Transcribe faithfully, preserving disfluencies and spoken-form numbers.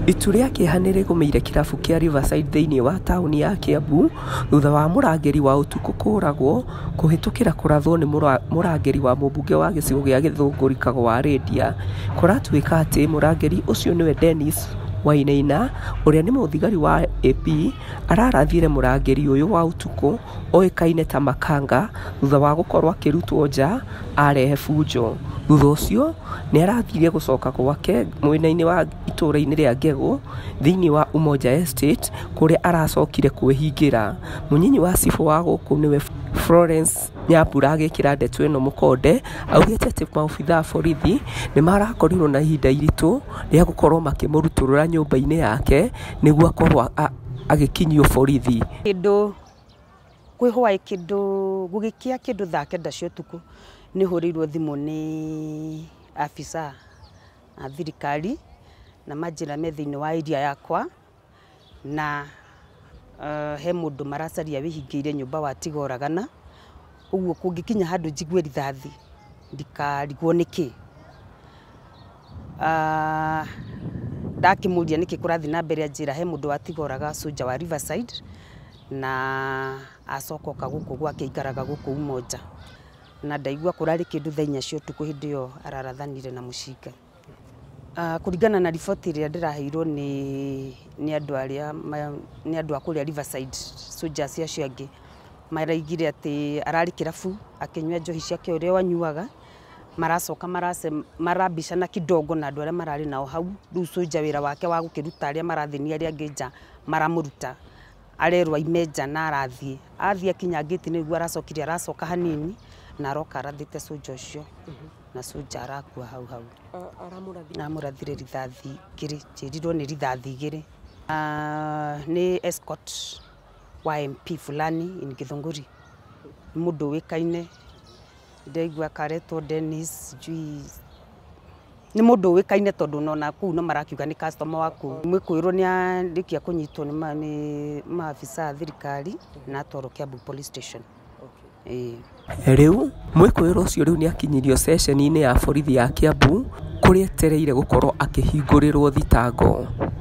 Itu rĩa kĩeha nĩ rĩgũmĩire kĩrabu kĩa Riverside thĩinĩ wa taũni ya Kiambu thutha wa mũrangĩri wa ũtukũ kũragwo kũhĩtũkĩra kũrathwo nĩ mũrangĩri wa mũmbunge wa gĩcigo gĩa Githunguri Kago wa Lydia. Kũratuĩka atĩ mũrangĩri ũcio nĩwe Dennis Wainaina ũrĩa nĩ mũthigari wa A P ararathire mũrangĩri ũyũ wa ũtukũ oĩkaine ta Makanga thutha wa gũkorwo akĩrutwo nja arehe bunjo. Thutha ũcio nĩ arathire gũcoka gwake mwena-inĩ wa itũũra-inĩ rĩa Ngegũ thĩinĩ wa Umoja Estate kũrĩa aracokire kwĩhingĩra. Mũnyinyi wa cibũ wa gũkũ nĩwe Florence Nyambura agĩkĩra ndeto ĩno mũkonde augĩte atĩ maobithaa a borithi nĩ marakorirwo na ihinda iritũ rĩa gũkorwo makĩmũrutũrũra nyũmba-inĩ yake nĩguo akorwo agĩkinyio borithi. Kĩndũ kwĩhũa kĩndũ gũgĩkia kĩndũ thaa kenda cia ũtukũ nĩ hũrĩirwo thimũ nĩ afisa a thirikari na manjĩra me thĩinĩ wa area yakwa na uh, he mũndũ maracaria wĩhingĩire nyũmba watiga oragana, ũguo kũngĩkinya handũ njigue rithathi ndikarigwo nĩkĩ. Uh, ndakĩmũria nĩkĩ kũrathiĩ na mbere anjĩra he mũndũ watiga oraga soja wa Riverside na acoka gũkũ gwake aikaraga gũkũ Umoja, na ndaigua kũrarĩ kĩndũ thaa inya cia ũtukũ hĩndĩ ĩyo ararathanire na mũcinga. Uh, kũringana na riboti ĩrĩa ndĩraheirwo nĩ nĩ andũ arĩa nĩ andũ a kũrĩa Riverside soldiers acio angĩ maraigire atĩ ararĩ kĩrabu akĩnyua njohi ciake ũrĩa wanyuaga, maracoka marase marambicana kidogo na andũ arĩa mararĩ nao hau. Rĩu soldier wĩra wake wa gũkĩruta arĩa marathĩnia arĩa angĩ nja maramũruta, arerwo aime nja na arathiĩ. Athiĩ akinya ngĩti nĩguo aracokire aracoka hanini na aroka arathĩte soldier ũcio na soldier arakua hau hau. Na amũrathire rithathi igĩrĩ, njĩrirwo nĩ rithathi igĩrĩ. Nĩ escort wa M P fulani in Githunguri, mũndũ wĩkaine, ndaigua karetwo Dennis njui, nĩ mũndũ wĩkaine tondũ nona kũu no marakiuga nĩ customer waku. Mwĩkũĩrwo nĩ arĩkia kũnyitwo nĩ maabisa a thirikari na atwarwo Kiambu police station. Rĩu mwĩkũĩrwo ũcio rĩu nĩ akinyirio ceceni-inĩ ya borithi ya Kiambu kũrĩa etereire gũkorwo akĩhingũrĩrwo thitango.